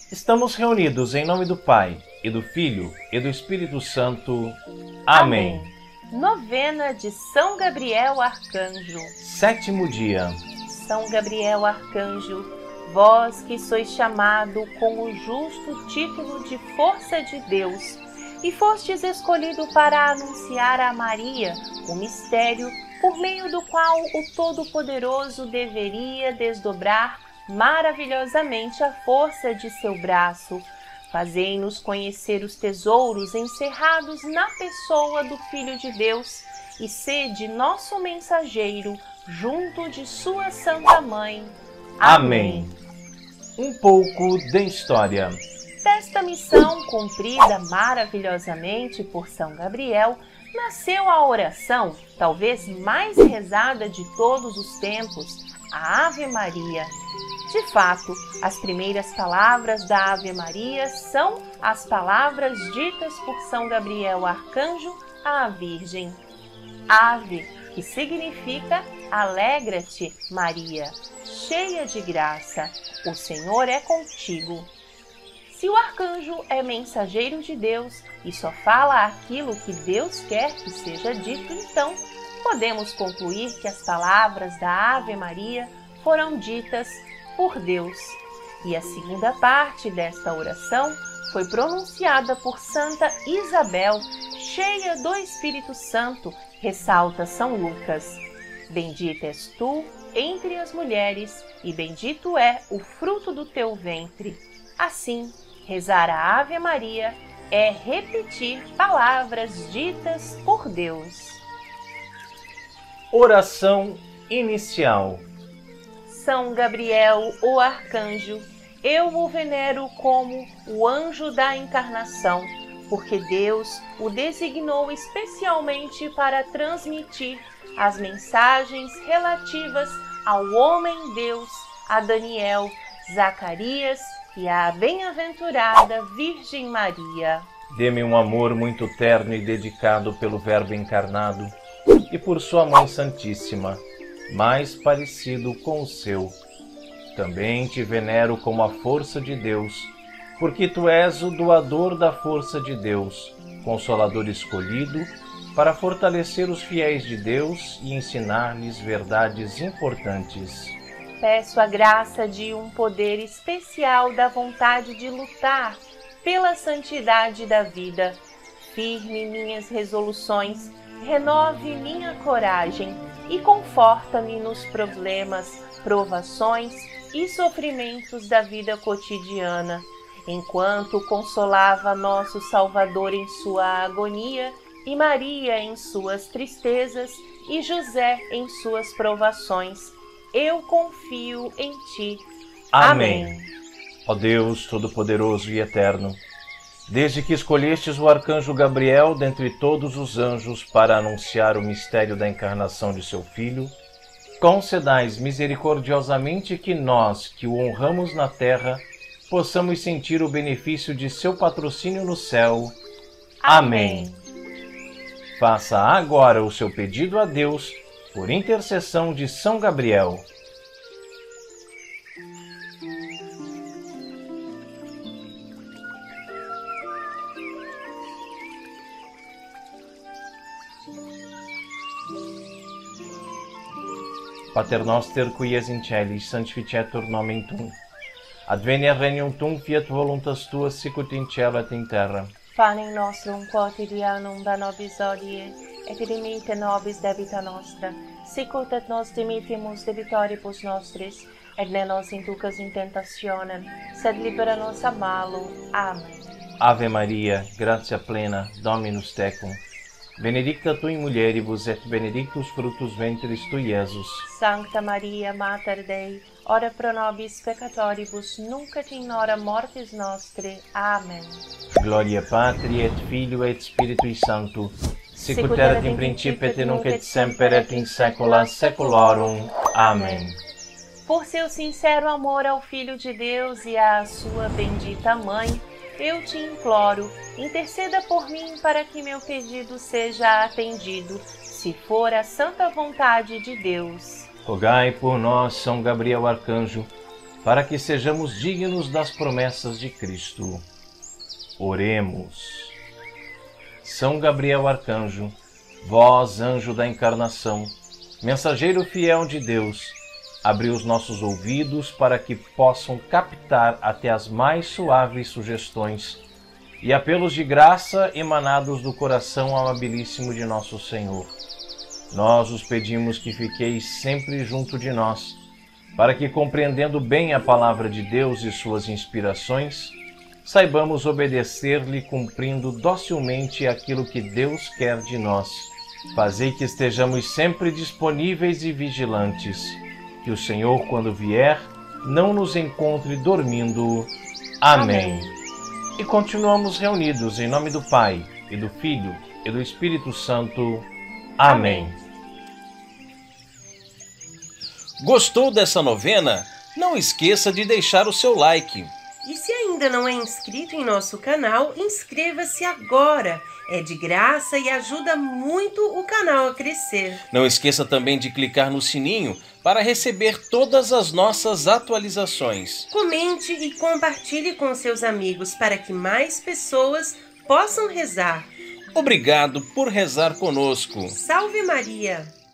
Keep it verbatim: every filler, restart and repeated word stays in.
Estamos reunidos em nome do Pai, e do Filho, e do Espírito Santo. Amém. Amém. Novena de São Gabriel Arcanjo. Sétimo dia. São Gabriel Arcanjo, vós que sois chamado com o justo título de força de Deus, e fostes escolhido para anunciar a Maria o mistério por meio do qual o Todo-Poderoso deveria desdobrar maravilhosamente a força de seu braço. Fazei-nos conhecer os tesouros encerrados na pessoa do Filho de Deus e sede nosso mensageiro junto de sua Santa Mãe. Amém. Um pouco de história. Desta missão cumprida maravilhosamente por São Gabriel, nasceu a oração, talvez mais rezada de todos os tempos, a Ave Maria. De fato, as primeiras palavras da Ave Maria são as palavras ditas por São Gabriel Arcanjo à Virgem. Ave, que significa alegra-te, Maria, cheia de graça, o Senhor é contigo. Se o arcanjo é mensageiro de Deus e só fala aquilo que Deus quer que seja dito, então podemos concluir que as palavras da Ave Maria foram ditas por Deus. E a segunda parte desta oração foi pronunciada por Santa Isabel, cheia do Espírito Santo, ressalta São Lucas. Bendita és tu entre as mulheres, e bendito é o fruto do teu ventre. Assim, rezar a Ave Maria é repetir palavras ditas por Deus. Oração inicial. São Gabriel, o arcanjo, eu o venero como o anjo da encarnação, porque Deus o designou especialmente para transmitir as mensagens relativas ao homem-deus, a Daniel, Zacarias e à bem-aventurada Virgem Maria. Dê-me um amor muito terno e dedicado pelo Verbo encarnado e por sua Mãe Santíssima, mais parecido com o seu. Também te venero como a força de Deus, porque tu és o doador da força de Deus, consolador escolhido, para fortalecer os fiéis de Deus e ensinar-lhes verdades importantes. Peço a graça de um poder especial da vontade de lutar pela santidade da vida. Firme minhas resoluções, renove minha coragem e conforta-me nos problemas, provações e sofrimentos da vida cotidiana. Enquanto consolava nosso Salvador em sua agonia, e Maria em suas tristezas, e José em suas provações, eu confio em ti. Amém. Amém. Ó Deus Todo-Poderoso e Eterno, desde que escolhestes o arcanjo Gabriel dentre todos os anjos para anunciar o mistério da encarnação de seu Filho, concedais misericordiosamente que nós, que o honramos na terra, possamos sentir o benefício de seu patrocínio no céu. Amém. Amém. Faça agora o seu pedido a Deus por intercessão de São Gabriel. Pater noster qui es in celis, sanctificetur nomen tuum. Advenia regnum tuum, fiat voluntas tua, sicut in cielo et in terra. Panem nostrum quotidianum da nobis hodie, et dimitte nobis debita nostra, sicut et nos dimittimus debitoribus nostris, et ne nos inducas in tentationem, sed libera nos a malo. Amém. Ave Maria, gratia plena, Dominus tecum, benedicta tu in mulieribus et benedictus fructus ventris tui, Iesus. Sancta Maria, Mater Dei, ora pro nobis peccatoribus, nunc et in hora mortis nostre. Amém. Gloria Patri et Filio et Spiritui Sancto, sicut erat in principio et nunc et semper et in saecula saeculorum. Amém. Por seu sincero amor ao Filho de Deus e à sua bendita Mãe, eu te imploro, interceda por mim para que meu pedido seja atendido, se for a santa vontade de Deus. Rogai por nós, São Gabriel Arcanjo, para que sejamos dignos das promessas de Cristo. Oremos. São Gabriel Arcanjo, vós, anjo da encarnação, mensageiro fiel de Deus, abri os nossos ouvidos para que possam captar até as mais suaves sugestões e apelos de graça emanados do coração amabilíssimo de nosso Senhor. Nós os pedimos que fiqueis sempre junto de nós, para que, compreendendo bem a palavra de Deus e suas inspirações, saibamos obedecer-lhe cumprindo docilmente aquilo que Deus quer de nós. Fazei que estejamos sempre disponíveis e vigilantes, que o Senhor, quando vier, não nos encontre dormindo. Amém. Amém. E continuamos reunidos em nome do Pai, e do Filho, e do Espírito Santo. Amém. Gostou dessa novena? Não esqueça de deixar o seu like. E se ainda não é inscrito em nosso canal, inscreva-se agora. É de graça e ajuda muito o canal a crescer. Não esqueça também de clicar no sininho para receber todas as nossas atualizações. Comente e compartilhe com seus amigos para que mais pessoas possam rezar. Obrigado por rezar conosco. Salve Maria!